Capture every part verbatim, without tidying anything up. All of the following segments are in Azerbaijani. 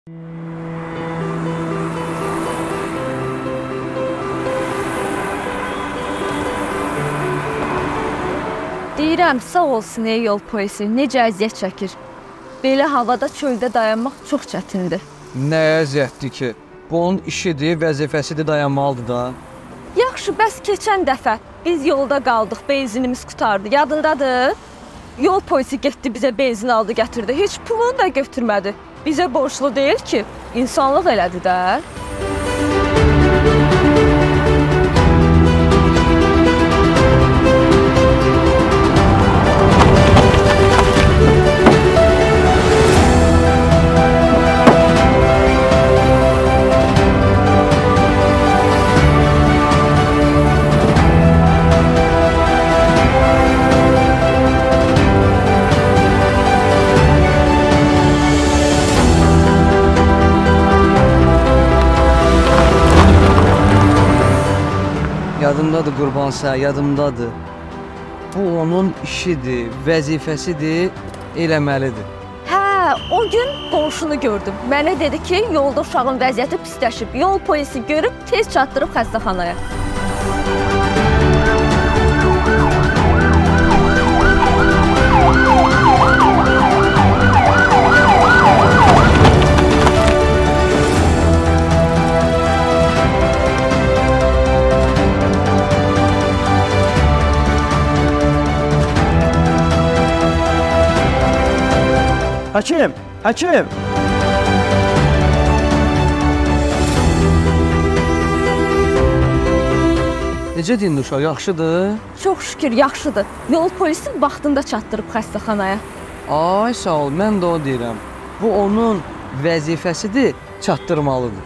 Deyirəm, sağ olsun ey yol polisi, necə əziyyət çəkir. Belə havada çöldə dayanmaq çox çətindir. Nə əziyyətdir ki? Bu onun işidir, vəzifəsidir, dayanmalıdır da. Yaxşı, bəs keçən dəfə biz yolda qaldıq, benzinimiz qutardı, yadındadır? Yol polisi getdi, bizə benzin aldı, gətirdi, heç pulunu da götürmədi. Bizə borçlu deyil ki, insanlıq elədi də. Yadımdadır qurban sən, yadımdadır. Bu onun işidir, vəzifəsidir, eləməlidir. Hə, o gün qonşunu gördüm. Mənə dedi ki, yolda uşağın vəziyyəti pisləşib. Yol polisi görüb tez çatdırıb xəstəxanaya. Həkim, həkim! Necə deyil uşaq, yaxşıdır? Çox şükür, yaxşıdır. Yol polisi vaxtında çatdırıb xəstəxanaya. Ay, sağ ol, mən də o deyirəm. Bu onun vəzifəsidir, çatdırmalıdır.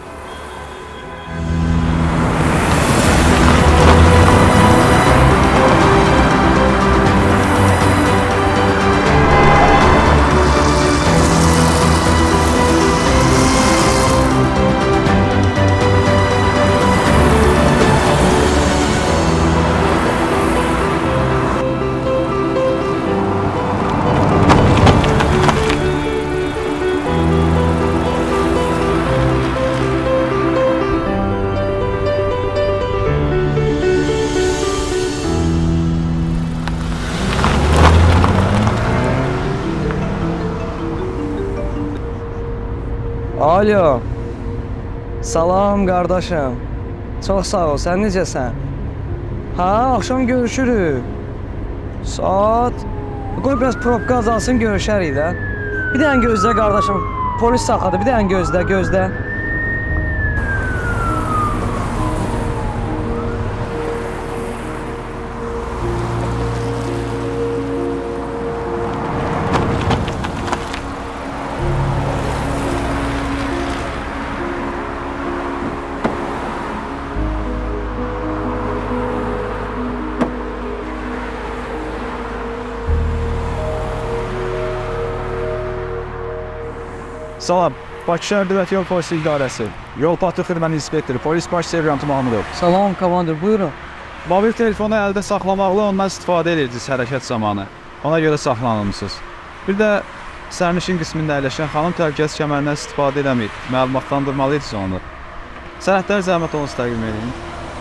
Alo, salam qardaşım, çox sağ ol, sən necəsən? Hə, axşam görüşürük. Saat, qoy biraz probka azalsın, görüşərik də. Bir dənə gözlə qardaşım, polis saxladı, bir dənə gözlə, gözlə. Salam, Bakı şəhər Dövlət Yol Polisi İdarəsi, Yol Patrul Xidmət İnspektoru, Polis Baş Serjantı Mahmudov. Salam, komandir, buyurun. Mobil telefonu əldə saxlamaqla ondan istifadə edirsiniz hərəkət zamanı. Ona görə saxlanılmışsınız. Bir də sərnişin qismində əyləşən xanım təhlükəsizlik kəmərindən istifadə eləməyib. Məlumatlandırmalıydınız onu. Sənədləri zəhmət olunuz təqdim edin.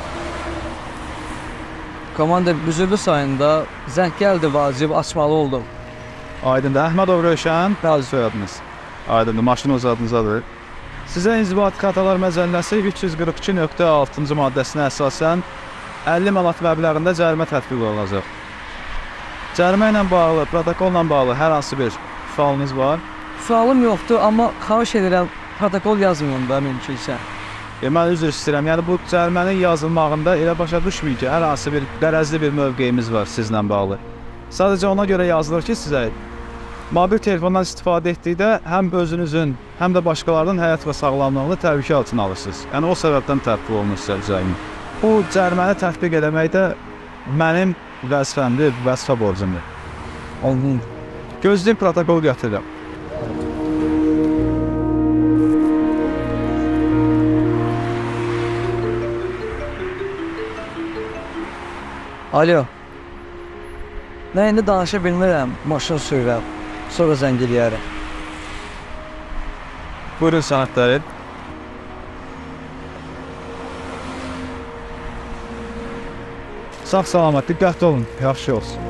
Komandir, büzürlü sayında zəng gəldi, vacib açmalı oldum. Aydındır, Əhmədov Rövşən, bəzi soyadınız. Aydındır, maşın öz adınızadır. Sizə inzibati xətalar məcəlləsi üç yüz qırx iki nöqtə altıncı maddəsinə əsasən əlli manat məbləğində cərimə tətbiq olunacaq. Cərimə ilə bağlı, protokolla bağlı hər hansı bir sualınız var? Sualım yoxdur, amma xahiş edirəm, protokol yazmayın da mümkünsə. E, mən üzr istəyirəm, yəni bu cərimənin yazılmağında elə başa düşməyin ki, hər hansı bir qərəzli bir mövqeyimiz var sizlə bağlı. Sadəcə ona görə yazılır ki, sizə mobil telefondan istifadə etdikdə həm özünüzün, həm də başqalarının həyat və sağlamlığını təhlükə altına alırsınız. Yəni o səbəbdən tətbiq olunur sizə cərimə. Bu cəriməni tətbiq eləmək də mənim vəzifəmdir, vəzifə borcumdur. Olun. Gözləyim, protokol gətirirəm. Alo. Nə indi danışa bilmirəm, maşın sürürəm. Sonra zəng eləyərəm. Buyurun sənədləri. Sağ salamat, diqqətli olun, yaxşı olsun.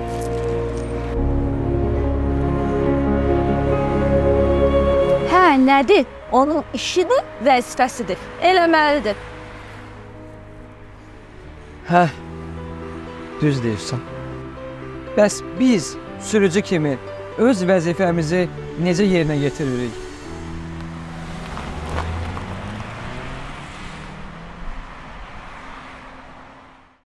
Hə, nədir? Onun işidir, vəzifəsidir. Eləməlidir. Hə, düz deyirsən. Bəs biz sürücü kimi öz vəzifəmizi necə yerinə yetiririk?